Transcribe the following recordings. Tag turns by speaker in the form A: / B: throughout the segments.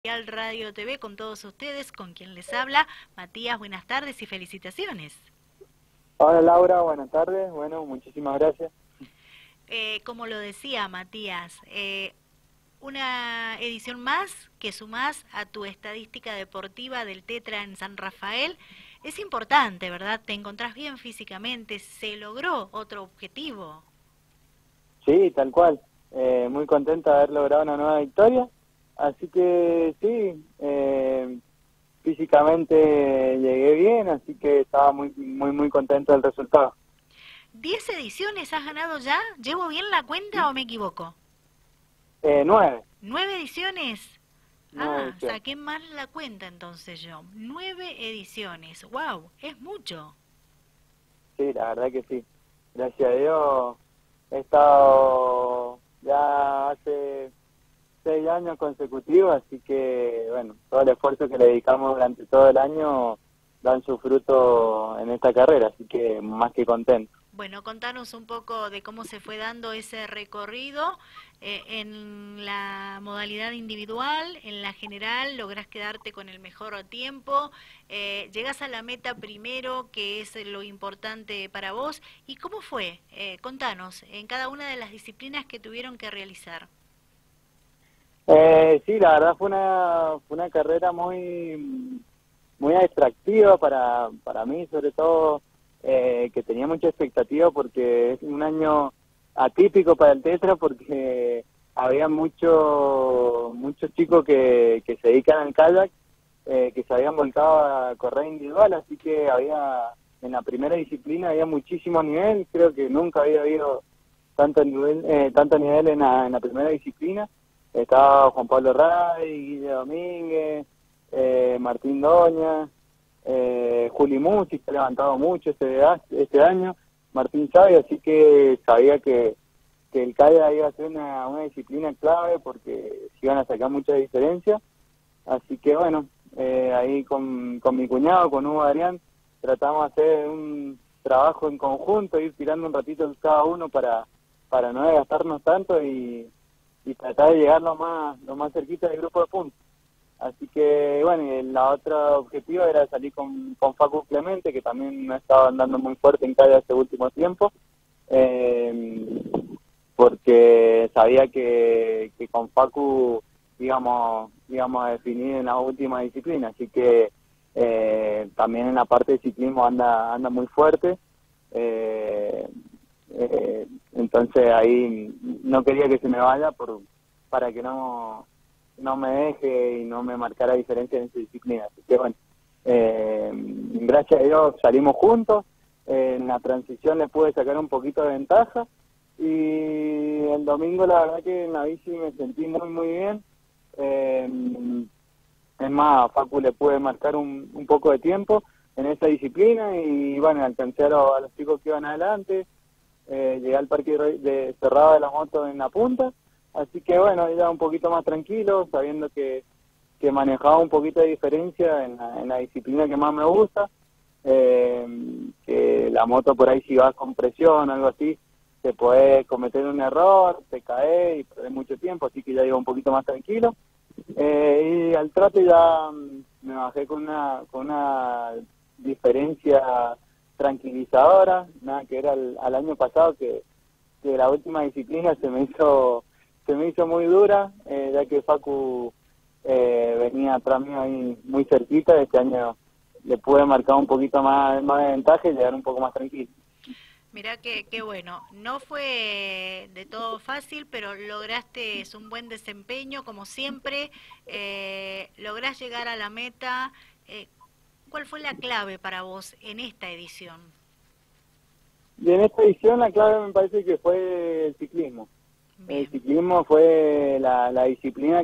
A: Al Radio TV con todos ustedes, con quien les habla, Matías, buenas tardes y felicitaciones.
B: Hola Laura, buenas tardes. Bueno, muchísimas gracias.
A: Como lo decía Matías, una edición más que sumás a tu estadística deportiva del Tetra en San Rafael. Es importante, ¿verdad? Te encontrás bien físicamente, se logró otro objetivo.
B: Sí, tal cual. Muy contenta de haber logrado una nueva victoria. Así que sí, físicamente llegué bien, así que estaba muy contento del resultado.
A: 10 ediciones has ganado ya, ¿llevo bien la cuenta o me equivoco?
B: 9,
A: 9 ediciones.
B: 9
A: Ah,
B: ediciones.
A: saqué mal la cuenta entonces yo. 9 ediciones. Wow, es mucho.
B: Sí, la verdad que sí. Gracias a Dios he estado ya hace 6 años consecutivos, así que bueno, todo el esfuerzo que le dedicamos durante todo el año dan su fruto en esta carrera, así que más que contento.
A: Bueno, contanos un poco de cómo se fue dando ese recorrido en la modalidad individual, en la general, lográs quedarte con el mejor tiempo, llegás a la meta primero, que es lo importante para vos, y cómo fue, contanos, en cada una de las disciplinas que tuvieron que realizar.
B: Sí, la verdad fue una carrera muy atractiva para mí, sobre todo que tenía mucha expectativa porque es un año atípico para el Tetra porque había muchos chicos que se dedican al kayak, que se habían volcado a correr individual, así que en la primera disciplina había muchísimo nivel. Creo que nunca había habido tanto nivel en la primera disciplina. Estaba Juan Pablo Ray, Guille Domínguez, Martín Doña, Juli Musi, que ha levantado mucho este año, Martín Chávez, así que sabía que el CAIA iba a ser una disciplina clave porque se iban a sacar mucha diferencia. Así que bueno, ahí con mi cuñado, con Hugo Adrián, tratamos de hacer un trabajo en conjunto, ir tirando un ratito cada uno para no desgastarnos tanto y tratar de llegar lo más cerquita del grupo de puntos. Así que bueno, y la otra objetivo era salir con Facu Clemente, que también no estaba andando muy fuerte en calle este último tiempo, eh, porque sabía que con Facu íbamos a definir en la última disciplina, así que también en la parte de ciclismo anda muy fuerte. eh, entonces ahí no quería que se me vaya para que no me deje y no me marcara diferencia en esa disciplina. Así que bueno, gracias a Dios salimos juntos. En la transición le pude sacar un poquito de ventaja y el domingo la verdad que en la bici me sentí muy bien. Eh, es más, a Facu le pude marcar un poco de tiempo en esa disciplina y bueno, alcancé a los chicos que iban adelante. Llegué al parque cerrado de la moto en la punta, así que bueno, ya un poquito más tranquilo, sabiendo que manejaba un poquito de diferencia en la disciplina que más me gusta, que la moto por ahí si vas con presión o algo así, te podés cometer un error, te caes y perdés mucho tiempo, así que ya iba un poquito más tranquilo. Y al trote ya me bajé con una diferencia tranquilizadora, nada que era al año pasado que la última disciplina se me hizo muy dura, ya que Facu venía atrás mío ahí muy cerquita. Este año le pude marcar un poquito más de ventaja y llegar un poco más tranquilo.
A: Mirá qué bueno. No fue de todo fácil, pero lograste un buen desempeño, como siempre. Lográs llegar a la meta. Eh, ¿Cuál fue la clave para vos en esta edición?
B: Y en esta edición la clave me parece que fue el ciclismo. El
A: Bien.
B: ciclismo fue la disciplina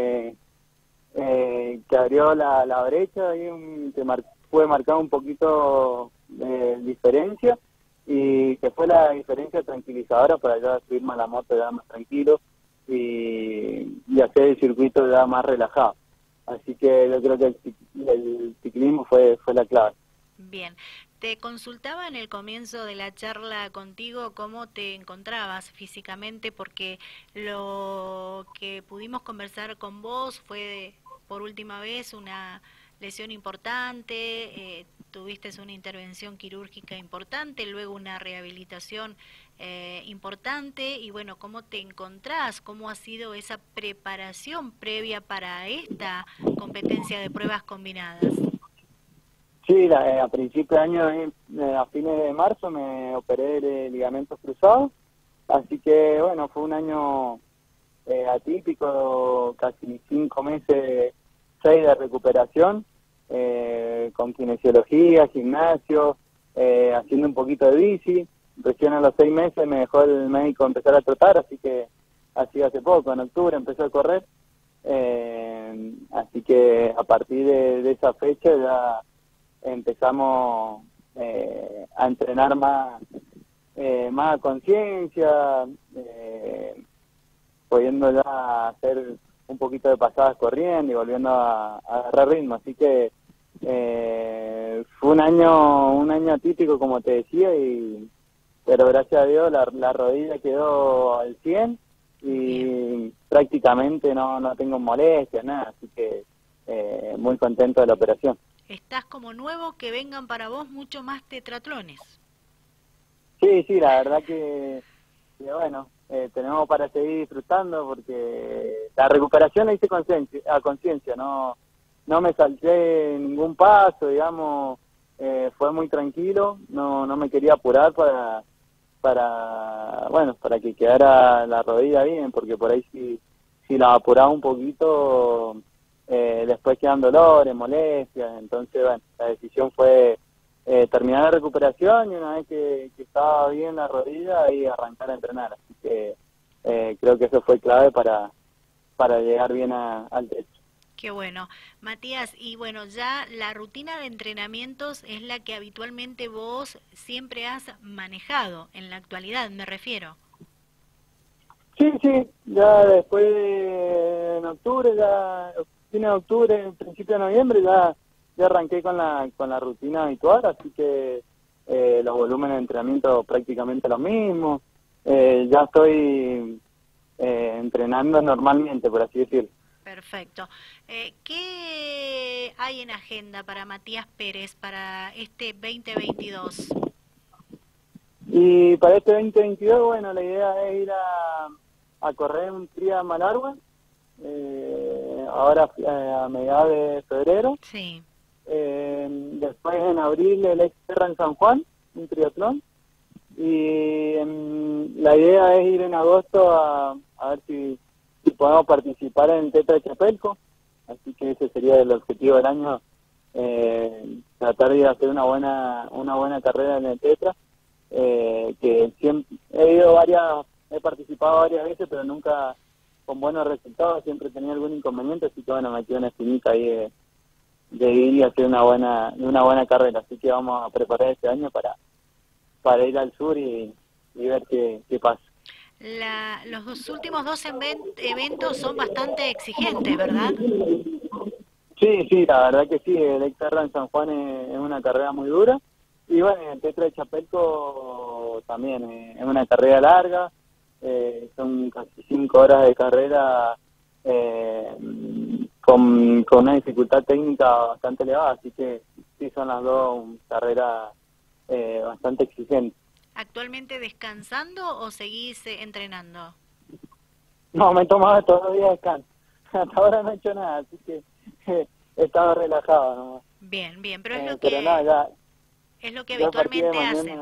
B: que abrió la brecha, y pude marcar un poquito de diferencia y que fue la diferencia tranquilizadora para ya subirme a la moto ya más tranquilo y hacer el circuito ya más relajado. Así que yo creo que el ciclismo fue la clave.
A: Bien, te consultaba en el comienzo de la charla contigo cómo te encontrabas físicamente, porque lo que pudimos conversar con vos fue por última vez una lesión importante, tuviste una intervención quirúrgica importante, luego una rehabilitación importante, y bueno, ¿cómo te encontrás? ¿Cómo ha sido esa preparación previa para esta competencia de pruebas combinadas?
B: Sí, a principios de año, a fines de marzo, me operé de ligamentos cruzados, así que bueno, fue un año atípico, casi 5 meses, 6 de recuperación, con kinesiología, gimnasio, haciendo un poquito de bici. Recién a los 6 meses me dejó el médico empezar a trotar, así que así hace poco, en octubre empezó a correr, así que a partir de esa fecha ya empezamos a entrenar más a conciencia, pudiendo ya hacer un poquito de pasadas corriendo y volviendo a agarrar ritmo, así que fue un año atípico, como te decía, pero gracias a Dios la rodilla quedó al 100 y prácticamente no tengo molestias, nada, así que muy contento de la operación.
A: Estás como nuevo, que vengan para vos mucho más tetraatlones.
B: Sí, la verdad que bueno, tenemos para seguir disfrutando, porque la recuperación la hice a conciencia, no me salté ningún paso, digamos, fue muy tranquilo, no me quería apurar para que quedara la rodilla bien, porque por ahí si la apuraba un poquito, después quedan dolores, molestias. Entonces bueno, la decisión fue terminar la recuperación, y una vez que estaba bien la rodilla, ahí arrancar a entrenar, así que creo que eso fue clave para llegar bien al techo.
A: Qué bueno. Matías, y bueno, ya la rutina de entrenamientos es la que habitualmente vos siempre has manejado, en la actualidad me refiero.
B: Sí, ya después en octubre, fin de octubre, principio de noviembre, ya arranqué con la rutina habitual, así que los volúmenes de entrenamiento prácticamente los mismos, ya estoy entrenando normalmente, por así decirlo.
A: Perfecto. ¿Qué hay en agenda para Matías Pérez para este 2022?
B: Y para este 2022, bueno, la idea es ir a correr un trial Malargüe, ahora a mediados de febrero.
A: Sí.
B: Después en abril el Xterra en San Juan, un triatlón. Y la idea es ir en agosto a ver si podemos participar en el Tetra de Chapelco, así que ese sería el objetivo del año, tratar de hacer una buena carrera en el Tetra, que siempre he participado varias veces, pero nunca con buenos resultados, siempre tenía algún inconveniente, así que bueno, me quedó una espinita ahí de ir y hacer una buena carrera, así que vamos a preparar este año para ir al sur y ver qué pasa.
A: Los últimos dos eventos son bastante exigentes, ¿verdad?
B: Sí, la verdad que sí, el Xterra en San Juan es una carrera muy dura, y bueno, el Tetra de Chapelco también es una carrera larga, son casi 5 horas de carrera, con una dificultad técnica bastante elevada, así que sí, son las dos carreras bastante exigentes.
A: ¿Actualmente descansando o seguís entrenando?
B: No, me he tomado todos los días descanso. Hasta ahora no he hecho nada, así que he estado relajado nomás.
A: Bien, pero es lo que
B: ya
A: habitualmente hacen.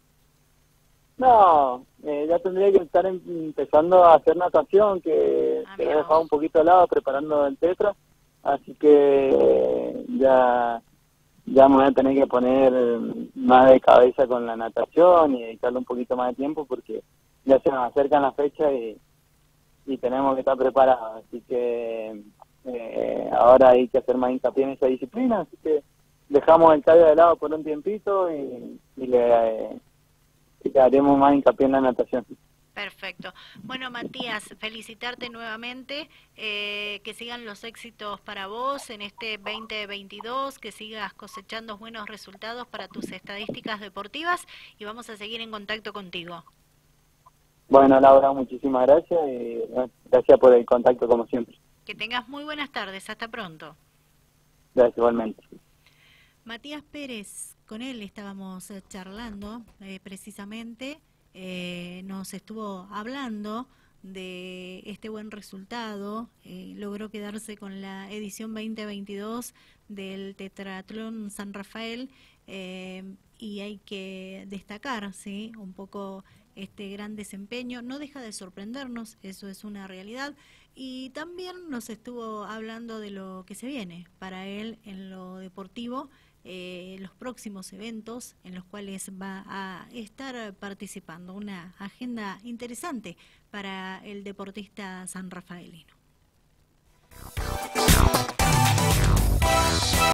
B: No, ya tendría que estar empezando a hacer natación, que he dejado un poquito de lado preparando el Tetra, así que ya me voy a tener que poner más de cabeza con la natación y dedicarle un poquito más de tiempo, porque ya se nos acercan las fechas y tenemos que estar preparados, así que ahora hay que hacer más hincapié en esa disciplina, así que dejamos el cardio de lado por un tiempito y le haremos más hincapié en la natación.
A: Perfecto. Bueno, Matías, felicitarte nuevamente, que sigan los éxitos para vos en este 2022, que sigas cosechando buenos resultados para tus estadísticas deportivas, y vamos a seguir en contacto contigo.
B: Bueno, Laura, muchísimas gracias y gracias por el contacto como siempre.
A: Que tengas muy buenas tardes. Hasta pronto.
B: Gracias, igualmente.
A: Matías Pérez, con él estábamos charlando precisamente, nos estuvo hablando de este buen resultado, logró quedarse con la edición 2022 del Tetratlón San Rafael, y hay que destacar, ¿sí?, un poco este gran desempeño. No deja de sorprendernos, eso es una realidad, y también nos estuvo hablando de lo que se viene para él en lo deportivo, los próximos eventos en los cuales va a estar participando. Una agenda interesante para el deportista sanrafaelino.